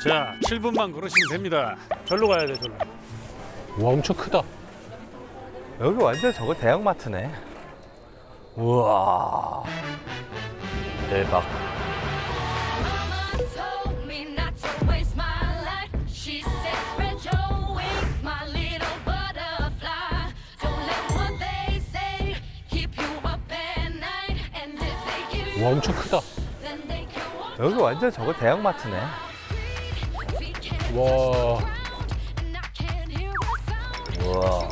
자, 7분만 걸으시면 됩니다. 절로 가야 돼, 절로. 와, 엄청 크다. 여기 완전 저거 대형마트네. 우와. 대박. 와, 엄청 크다. 여기 완전 저거 대형마트네. 와. 우와.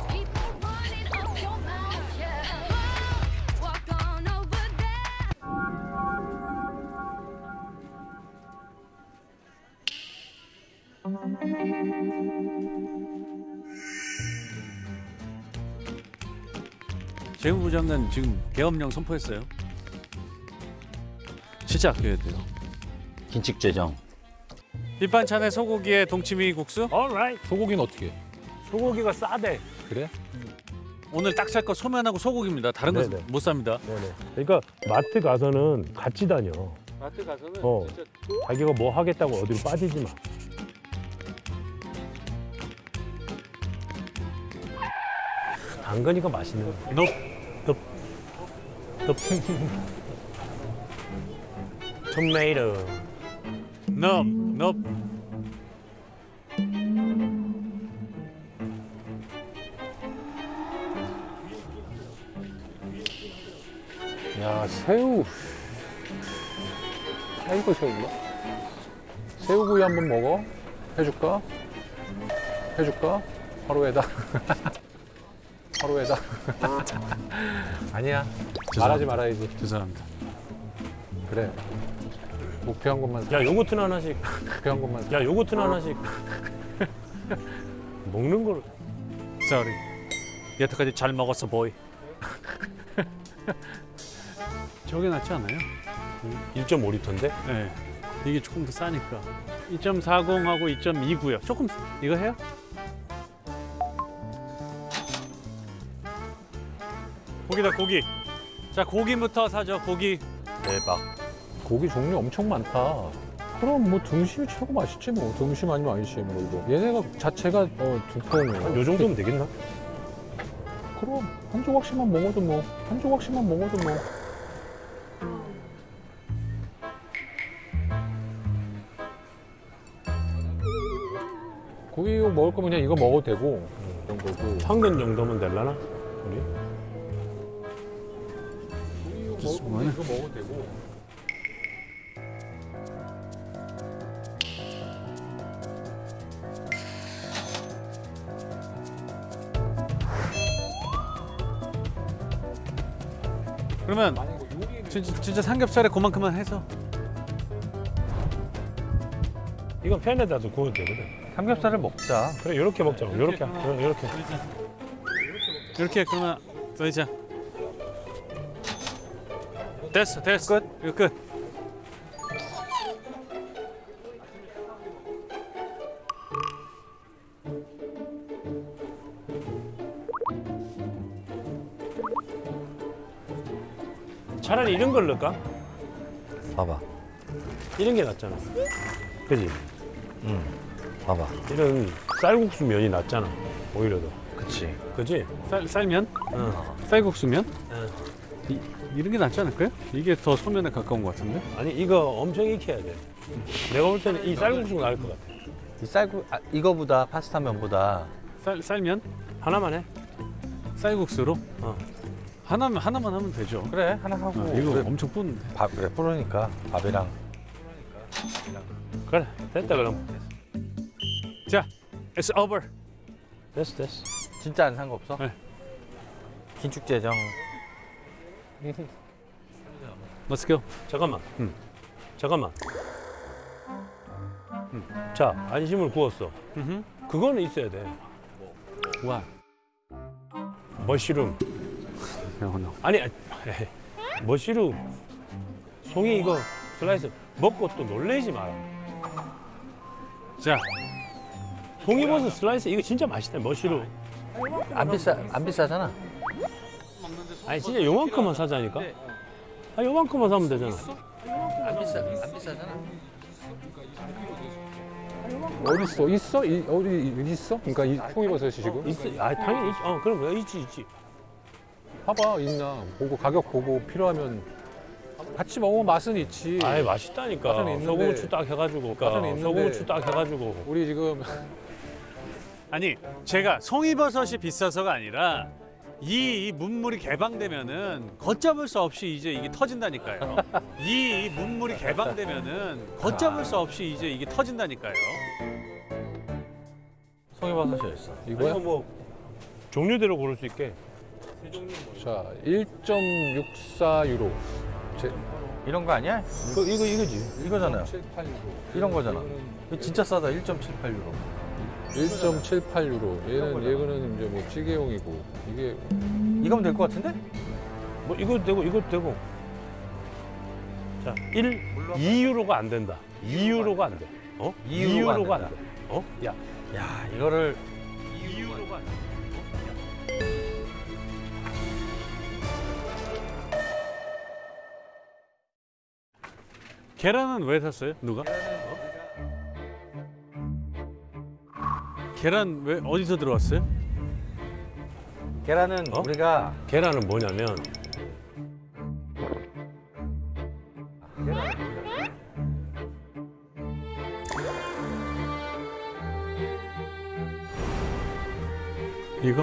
재무부 장관 지금 계엄령 선포했어요. 시작해야 돼요. 긴축재정. 밑반찬에 소고기에 동치미 국수. alright. 소고기는 어떻게 해? 소고기가 싸대. 그래? 오늘 딱 살 거 소면하고 소고기입니다. 다른 거 네네. 못 삽니다. 네네. 그러니까 마트 가서는 같이 다녀. 마트 가서는 진짜 자기가 뭐 하겠다고 어디로 빠지지 마. 당근이가 맛있는 거야. 높. 토마토. 높. 야, 새우. 아이고, 새우인가? 새우구이 한번 먹어? 해줄까? 해줄까? 하루에다. 하루에다. 아니야. 말하지 말아야지. 죄송합니다. 그래. 목표 한 것만. 야, 요거트는 하나씩. 목표 한 것만. 야, 요거트는 하나씩. 먹는 걸. Sorry. 여태까지 잘 먹었어, 보이. 저게 낫지 않아요? 1.5리터인데? 네. 이게 조금 더 싸니까. 2.40하고 2.29요. 조금 이거 해요? 고기다, 고기. 자, 고기부터 사죠, 고기. 대박. 고기 종류 엄청 많다. 그럼 뭐 등심이 최고 맛있지 뭐. 등심 아니면 안심 뭐 이거. 얘네가 자체가 두꺼운 거. 요 정도면 되겠나? 그럼 한 조각씩만 먹어도 뭐. 한 조각씩만 먹어도 뭐. 고기 먹을 거면 그냥 이거 먹어도 되고 이런 거고. 황근 정도면 될라나? 우리? 고기 먹을 거면 이거 먹어도 되고. 그러면 진짜 삼겹살에 그만큼만 해서. 이건 팬에다도 구워도 되거든. 삼겹살을 먹자. 그래, 요렇게 먹자. 요렇게. 요렇게. 이렇게 그러면 이제 됐어. 끝. 이거 끝. 차라리 이런 걸 넣을까? 봐봐. 이런 게 낫잖아. 그지? 봐봐. 이런 쌀국수 면이 낫잖아. 오히려 더. 그치. 그지? 쌀면? 응. 쌀국수면? 응. 이런 게 낫지 않을까요? 이게 더 소면에 가까운 것 같은데? 아니, 이거 엄청 익혀야 돼. 내가 볼 때는 이 쌀국수가 나을 것 같아. 이거보다 파스타면보다 쌀면? 하나만 해. 쌀국수로? 어. 하나만 하면 되죠. 그래 하나 하고. 이거 그래, 엄청 뿌는데. 밥 그래 뿌르니까 밥이랑. 그래, 됐다 그럼. 자, it's over. 됐어. 진짜 안 산 거 없어? 네. 긴축재정. Let's go. 잠깐만. 잠깐만. 자, 안심을 구웠어. 그거는 있어야 돼. 와. 머쉬룸. No. 아니, 머쉬룸. 송이 이거 슬라이스 먹고 또 놀래지 마라. 자, 송이버섯 슬라이스 이거 진짜 맛있다. 머쉬룸. 안 비싸잖아. 아니 진짜 요만큼만 사자니까. 아 요만큼만 사면 되잖아. 안 비싸잖아. 어디 있어? 있어? 어디 있어? 그러니까 이 송이버섯이 지금? 있어. 아 당연히 있지. 그럼 있지. 봐봐 있나 보고 가격 보고 필요하면 같이 먹으면 맛은 있지. 아이 맛있다니까. 맛은 있는데. 소금후추 딱 해가지고. 맛은 있는데. 소금후추 딱 해가지고. 우리 지금 아니 제가 송이버섯이 비싸서가 아니라 이 문물이 개방되면은 걷잡을 수 없이 이제 이게 터진다니까요. 이 문물이 개방되면은 걷잡을 수 없이 이제 이게 터진다니까요. 송이버섯이 있어. 이거야? 이거 뭐 종류대로 고를 수 있게. 자 1.64 유로. 이런 거 아니야? 이거지. 이거잖아요. 78 유로. 이런 거잖아. 이거 진짜 싸다. 1.78 유로. 1.78 유로. 얘는 이제 뭐 찌개용이고 이게 이거면 될 것 같은데? 뭐 이거 되고. 자, 2유로가 안 된다. 2유로가 안 돼. 2유로가 안 안 돼. 야, 야, 이거를 2유로가 안 돼. 계란은 왜 샀어요? 누가? 계란 왜 어디서 들어왔어요? 계란은 우리가 계란은 뭐냐면 이거?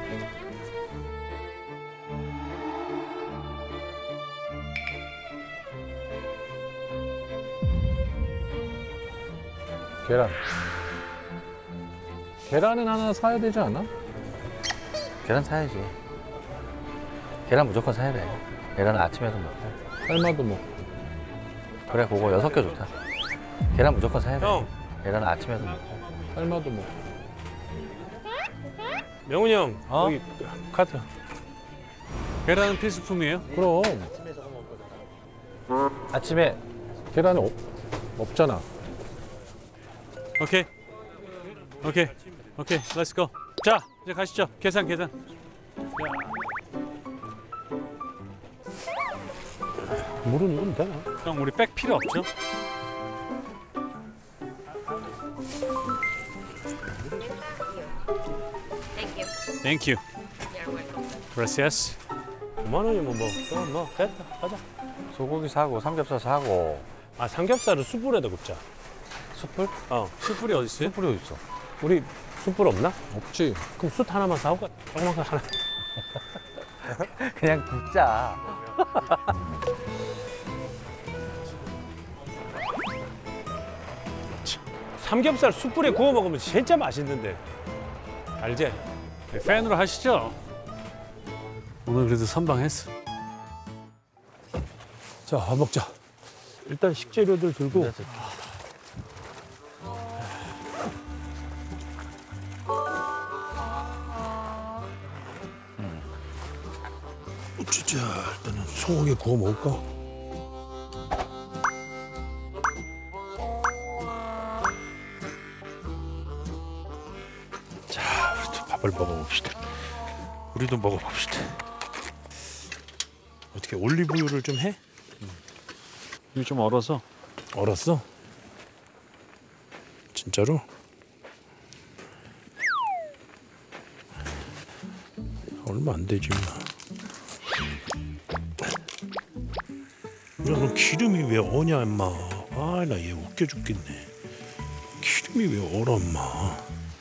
계란은 하나 사야 되지 않아? 계란 사야지. 계란 무조건 사야 돼. 계란은 아침에도 먹고. 삶아도 먹고. 그래, 그거 6개 좋다. 계란 무조건 사야 돼. 형, 계란은 아침에도 먹고. 삶아도 먹고. 명훈이 형 어? 여기 카트. 계란은 필수품이에요? 그럼 아침에 계란은 없잖아. 오케이. 렛츠 고. 자, 이제 가시죠. 계산. 물은 되나? 형, 우리 백 필요 없죠? Thank you. 땡큐. You're welcome. Gracias. 5만 원이면 뭐 됐다. 가자. 소고기 사고 삼겹살 사고 아 삼겹살을 숯불에다 굽자. 숯불? 숯불이 어디 있어요? 숯불이 어디 있어? 우리 숯불 없나? 없지. 그럼 숯 하나만 사올까? 조그만 거 하나. 그냥 굽자. 삼겹살 숯불에 구워 먹으면 진짜 맛있는데. 알지? 네, 팬으로 하시죠. 오늘 그래도 선방했어. 자, 밥 먹자. 일단 식재료들 들고. 진짜 일단은 소고기 구워 먹을까? 자, 우리도 밥을 먹어봅시다. 우리도 먹어봅시다. 어떻게 올리브유를 좀 해? 이거 좀 얼어서. 얼었어? 진짜로? 얼마 안 되지 뭐. 야, 너 기름이 왜 어냐 임마. 아, 나 얘 웃겨 죽겠네. 기름이 왜 얼어 임마.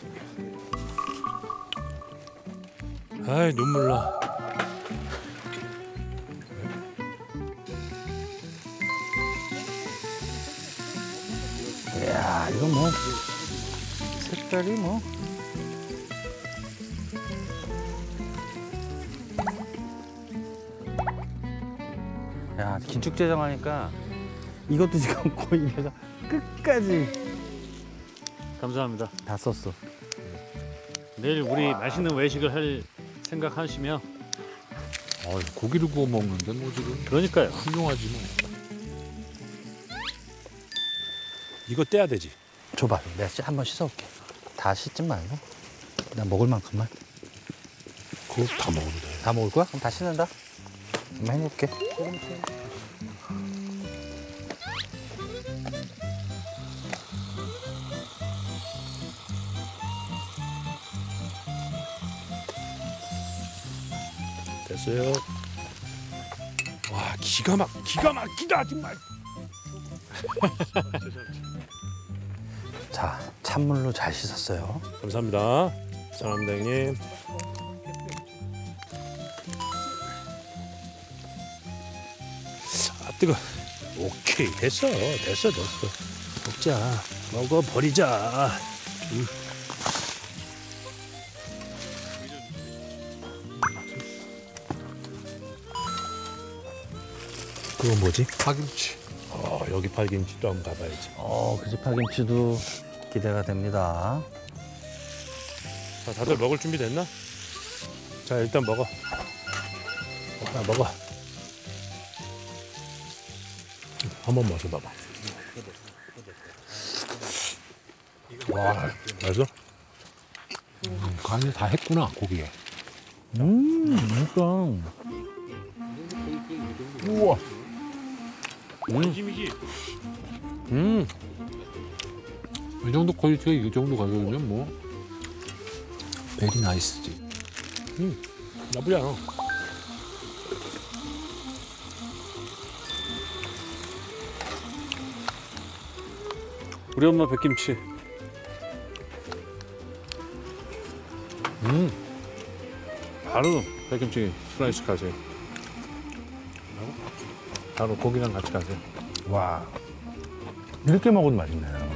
아이 눈물 나. 야, 이거 뭐 색깔이 뭐. 야, 긴축재정 하니까 이것도 지금 거의 내가 끝까지 감사합니다. 다 썼어. 내일 우리 맛있는 외식을 할 생각하시면 고기를 구워 먹는데 뭐 지금 그러니까요. 훌륭하지 뭐. 이거 떼야 되지. 줘봐, 내가 한번 씻어올게. 다 씻지 말고 나 먹을 만큼만. 그거 다 먹어도 돼. 다 먹을 거야? 그럼 다 씻는다. 한번 해볼게. 됐어요. 와 기가 막히다 정말. 자, 찬물로 잘 씻었어요. 감사합니다. 사랑합니다 형님. 아 뜨거. 오케이 됐어. 먹자. 먹어 버리자. 그건 뭐지? 파김치. 여기 팔김치도 한번 가봐야지. 그 집 파김치도 기대가 됩니다. 자, 다들 먹을 준비 됐나? 자, 일단 먹어. 먹어. 한번 마셔봐봐. 와, 맛있어? 간을 다 했구나 고기에. 그러니까. 우와. 진심이지? 이 정도 퀄리티가 이 정도 가격이면 뭐 베리 나이스지. 나쁘지 않아. 우리 엄마 백김치. 바로 백김치 슬라이스 가세요. 바로 고기랑 같이 가세요. 와. 이렇게 먹어도 맛있네요.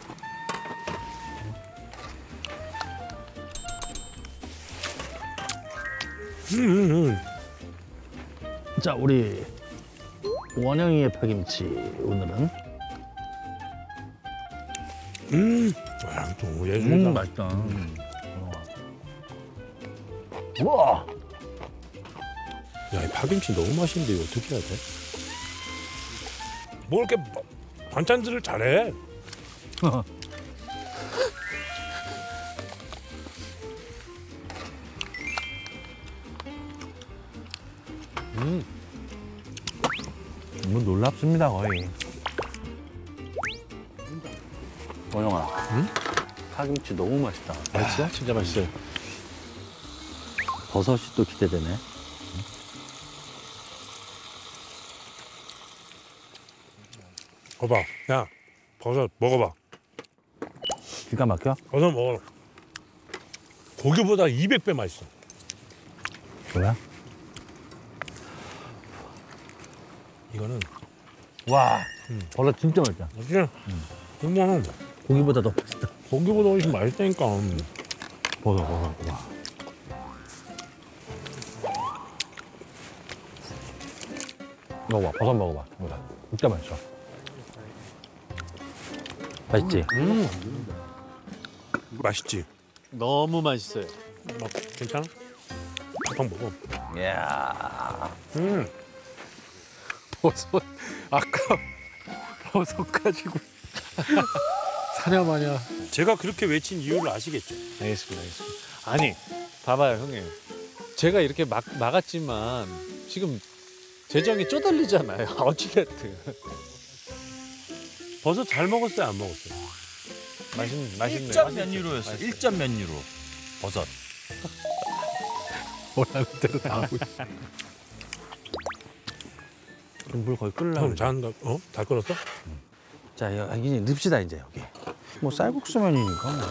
자, 우리 원영이의 파김치 오늘은 와, 또 예술이다. 맛있다. 우와. 야, 이 파김치 너무 맛있는데 이거 어떻게 해야 돼? 뭐 이렇게 반찬들을 잘해? 뭐 놀랍습니다 거의. 원영아. 응? 파김치 너무 맛있다. 맛있어? 진짜 맛있어요. 버섯이 또 기대되네. 봐봐, 야, 버섯 먹어봐. 기가 막혀? 버섯 먹어. 고기보다 200배 맛있어. 뭐야? 이거는 와. 버섯 진짜 맛있다. 진짜 그냥 고기보다 더 맛있다. 고기보다 훨씬 맛있다니까. 버섯. 와. 먹어봐. 버섯 먹어봐. 이거다. 진짜 맛있어. 맛있지? 맛있지? 너무 맛있어요. 괜찮아? 한번 먹어. 이야. 버섯 아까 버섯 가지고 사냐마냐. 제가 그렇게 외친 이유를 아시겠죠? 알겠습니다. 아니, 봐봐요, 형님. 제가 이렇게 막았지만 지금 재정이 쪼달리잖아요. 어찌됐든. 버섯 잘 먹었어요, 안 먹었어요? 맛있네. 1점 몇 유로였어요. 1점 몇 유로. 버섯. 원하는 대로 다 하고 있어. 물 거의 끓으려고. 형, 잔, 다 끓었어? 자, 여기 넣읍시다 이제 여기. 뭐 쌀국수면이니까 뭐.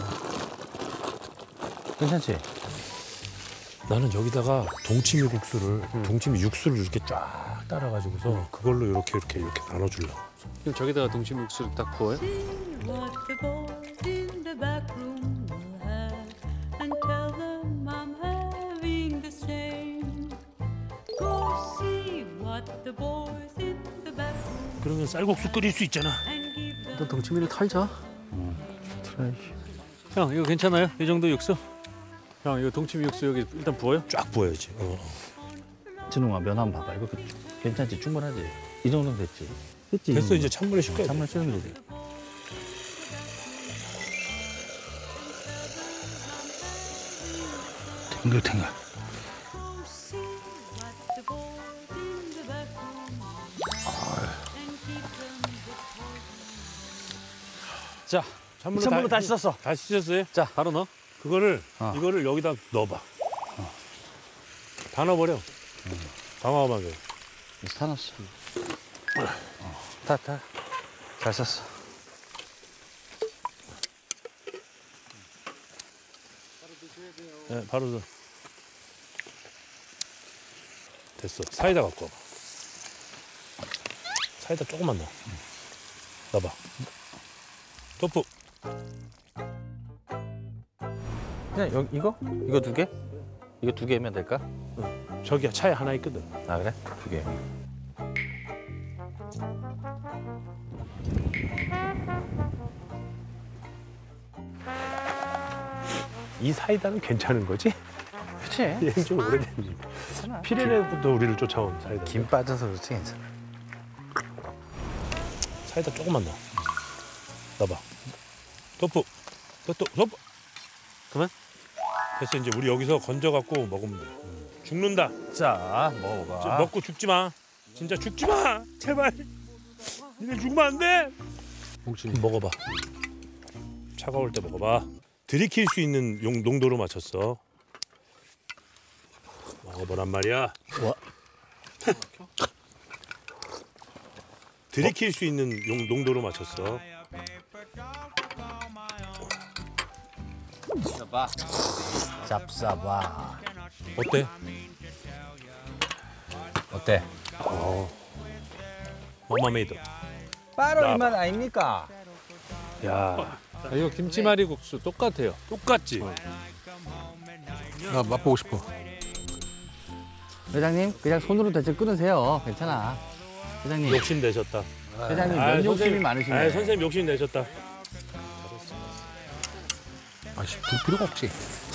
괜찮지? 나는 여기다가 동치미 국수를, 동치미 육수를 이렇게 쫙 따라가지고서 그걸로 이렇게 나눠주려고. 그럼 저기다가 동치미 육수를 딱 부어요? What the boys in the back room will have, and tell them I'm having the same. Go see what the boys in the back room 그러면 쌀국수 끓일 수 있잖아. and give them. 일단 동치미를 털자. 트라이시. 형, 이거 괜찮아요? 이 정도 육수? 형, 이거 동치미 육수 여기 일단 부어요? 쫙 부어야지. 진웅아 면 한번 봐봐. 이거 괜찮지? 충분하지? 이 정도면 됐지? 됐지? 됐어, 이제 찬물에 씻어야 돼. 찬물 씻으면 되지. 탱글탱글. Go see what the boys in the back room will have, and keep them the 자, 찬물로 다 씻었어. 다 씻었어요? 자, 바로 넣어. 그거를, 어. 이거를 여기다 넣어봐. 다 넣어버려. 담아봐게. 사놨어. 다. 잘 샀어. 네, 바로 줘. 됐어. 사이다 갖고 와봐. 사이다 조금만 넣어. 넣어봐. tofu. 그냥 이거? 이거 2개? 이거 2개면 될까? 저기야 차에 하나 있거든. 아 그래? 2개. 이 사이다는 괜찮은 거지? 그치? 얘는 좀 오래된 집. 피레네부터 우리를 쫓아온 사이다. 김 빠져서 그렇지 괜찮아. 사이다 조금만 넣어. 넣어봐. tofu. tofu. 그만? 됐어. 이제 우리 여기서 건져갖고 먹으면 돼. 죽는다. 자, 먹어봐. 먹고 죽지 마. 진짜 죽지 마. 제발. 니네 죽으면 안 돼. 혹시 먹어봐. 차가울 때 먹어봐. 들이킬 수 있는 농도로 맞췄어. 먹어보란 말이야. 와. 들이킬 수 있는 농도로 맞췄어. 짭싸봐. 어때? 어때? 마마메이드. 바로 이 맛 아닙니까? 야, 이거 김치말이 국수 똑같아요. 똑같지? 나 맛보고 싶어. 회장님 그냥 손으로 대충 끊으세요. 괜찮아. 회장님. 욕심 내셨다. 회장님 아이, 면 욕심이 선생님. 많으시네. 아이, 선생님 욕심 내셨다. 아씨, 둘 필요가 없지.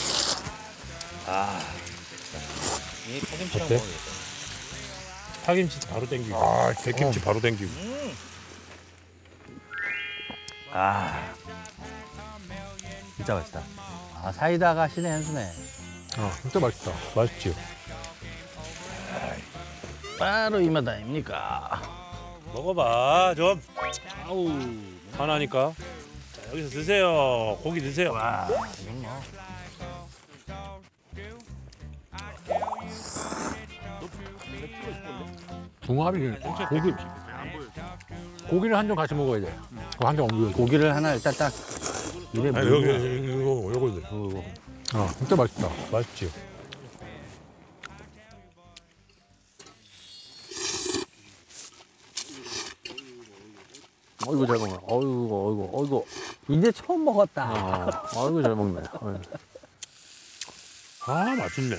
이 파김치랑 어때? 먹어야겠다. 파김치 바로 땡기고. 백김치 바로 땡기고. 진짜 맛있다. 아 사이다가 신의 한 수네. 진짜 맛있다. 맛있지? 바로 이 맛 아닙니까? 먹어봐 좀. 아우 화나니까. 자, 여기서 드세요. 고기 드세요. 이건 뭐. 궁합이 고기를 한 점 같이 먹어야 돼. 그거 한 점 얹어야 돼. 고기를 하나 일단 딱 입에 아니, 물고. 요거. 진짜 맛있다. 맛있지? 어이구 잘 먹네. 어이구. 이제 처음 먹었다. 어이구 잘 먹네. 아 맛있네.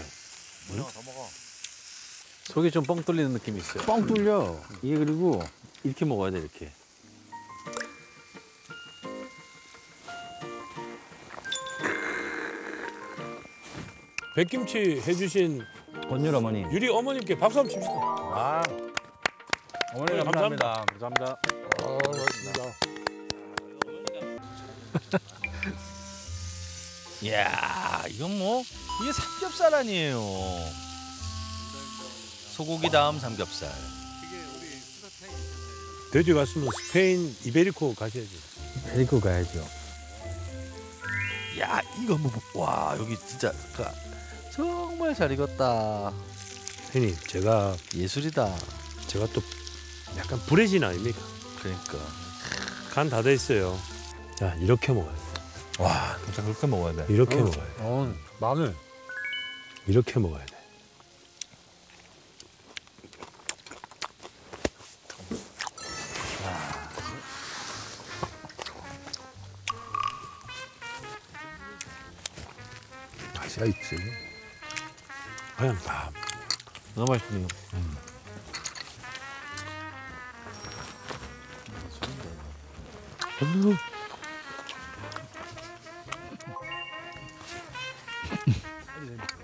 속이 좀 뻥 뚫리는 느낌이 있어요. 뻥 뚫려. 이게 그리고 이렇게 먹어야 돼 이렇게. 백김치 해주신 권율 어머니. 유리 어머님께 박수 한번 칩시다. 와. 어머니 네, 감사합니다. 감사합니다. 이야, 이건 뭐 이게 삼겹살 아니에요. 소고기 다음 삼겹살. 돼지 갔으면 스페인 이베리코 가셔야지. 데리고 가야죠. 야, 이거 뭐, 와, 여기 진짜 정말 잘 익었다. 형님 제가 예술이다. 또 약간 불의신 아닙니까? 그러니까. 간 다 돼 있어요. 자 이렇게 먹어야 돼. 와, 진짜 그렇게 먹어야 돼. 이렇게 먹어야 돼. 마늘. 이렇게 먹어야 돼. 가시가 있지. 그냥 다. 너무 맛있네요.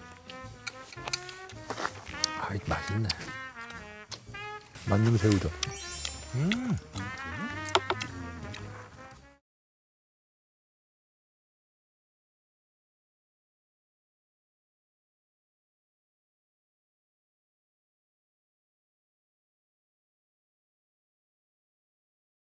맛있네. 만능 새우젓.